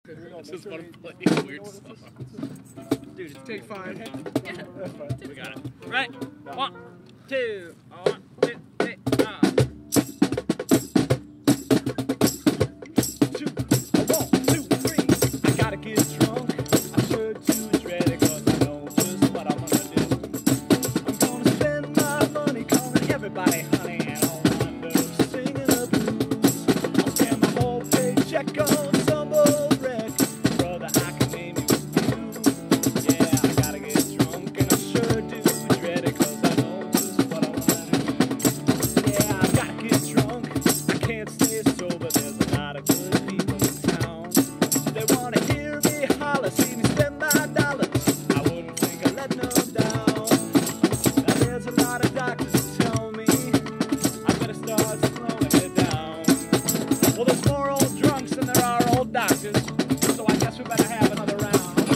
I just want to play a weird song. Dude, it's take 5. Yeah. We got it. Right. 1, 2. 1, 2, 3, 2, 1, 2, 3. I gotta get drunk. I sure do dread it 'cause I know just what I'm gonna do. I'm gonna spend my money calling everybody honey, and I'll wind up singing the blues. I'll spend my whole paycheck on some old wreck. Brother, I can name you a few. Yeah, I gotta get drunk, and I sure do dread it 'cause I know just what I'm gonna do. Yeah, I gotta get drunk. I can't stay sober. There's a lot of good people in town. They wanna hear me holler, see me spend my dollars. I wouldn't think of letting them down. Now there's a lot of doctors who tell me I better start slowing it down. Well, there's more old drunks than there are old doctors, so I guess we better have another round.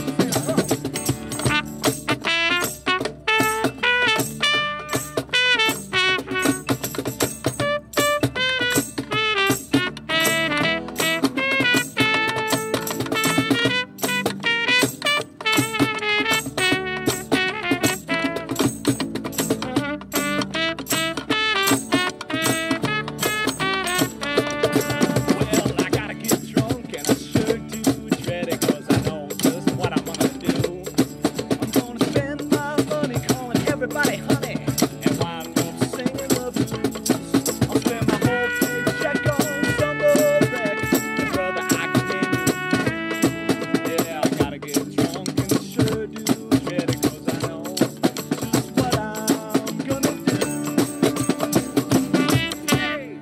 Everybody honey, and wind up singing the blues. I'll spend my whole paycheck on some old wreck. And brother, I can name you. Yeah, I gotta get drunk and I sure do dread it 'cause I know just what I'm gonna do. Hey!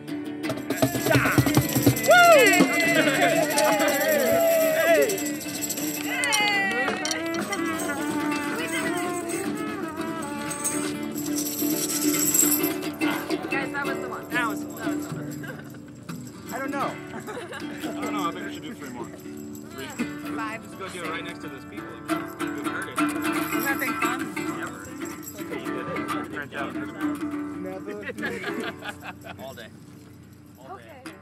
I don't know. I don't know. I think we should do 3 more. 3. 5. Let's go do it right next to those people. We've heard it. Is that thing fun? Never. You did it. Turns out. Never. All day. All day. Okay.